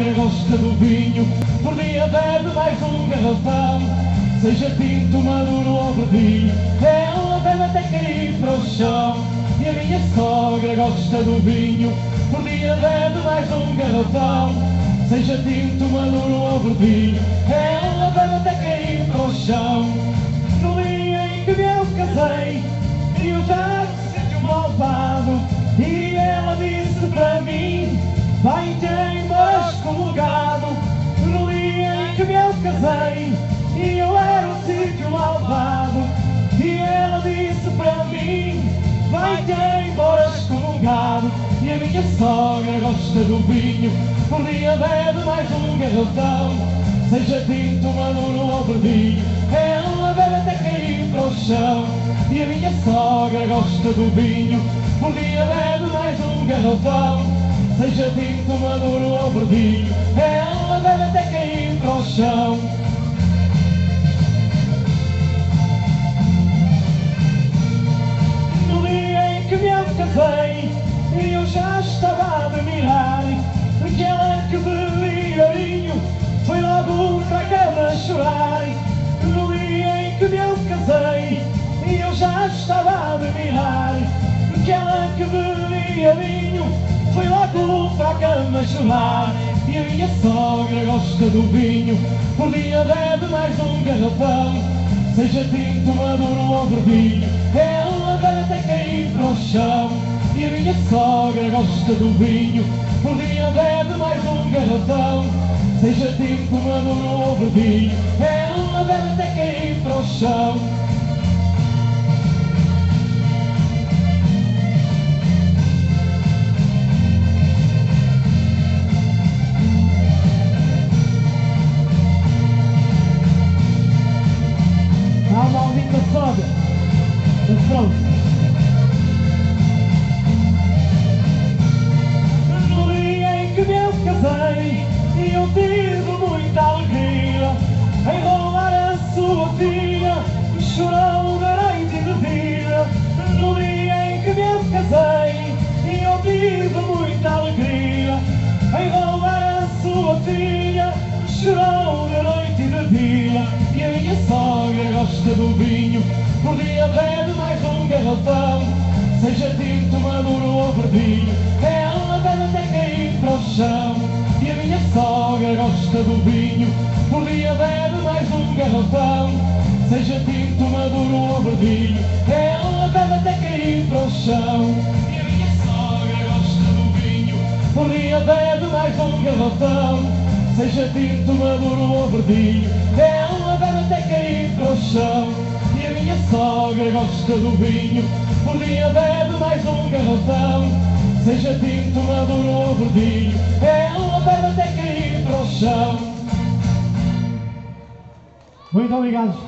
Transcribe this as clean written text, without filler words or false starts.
sogra gosta do vinho, por dia bebe mais um garrafão. Seja tinto, maduro ou verdinho, ela bebe até cair para o chão. E a minha sogra gosta do vinho, por dia bebe mais um garrafão. Seja tinto, maduro ou verdinho, ela bebe até cair para o chão. No dia em que eu casei, eu já me senti malvado, e ela disse para mim: vai-te embora excomungado. No dia em que eu casei, e eu era um sítio malvado, e ela disse para mim: vai-te embora excomungado. E a minha sogra gosta do vinho, por dia bebe mais um garrafão. Seja tinto, maduro ou verdinho, ela bebe até cair para o chão. E a minha sogra gosta do vinho, por dia bebe mais um garrafão. Seja tinto, maduro ou verdinho, ela bebe até cair para o chão. No dia em que me casei, eu já estava a admirar aquela que bebia vinho, foi logo para a cama a chorar. No dia em que me casei, eu já estava a admirar aquela que bebia vinho, foi logo para a cama a chorar. E a minha sogra gosta do vinho, por dia bebe mais um garrafão. Seja tinto, maduro ou verdinho, ela bebe até cair para o chão. E a minha sogra gosta do vinho, por dia bebe mais um garrafão. Seja tinto, maduro ou verdinho, ela bebe até cair para o chão. Há uma maldita sogra, mas pronto. No dia em que eu casei, eu tive muita alegria em roubar a sua filha, chorou da noite e de dia. No dia em que eu casei, eu tive muita alegria em roubar a sua filha, chorou da noite e de dia. E a minha sogra gosta do vinho, por dia bebe mais um garrafão. Seja tinto, maduro ou verdinho, ela bebe até cair para o chão. E a minha sogra gosta do vinho, por dia bebe mais um garrafão. Seja tinto, maduro ou verdinho, ela bebe até cair para o chão. E a minha sogra gosta do vinho, por dia bebe mais um garrafão. Seja tinto, maduro ou verdinho, ela bebe até cair para o chão. E a minha sogra gosta do vinho, por dia bebe mais um garrafão. Seja tinto, maduro ou verdinho, ela bebe até cair para o chão. Muito obrigado.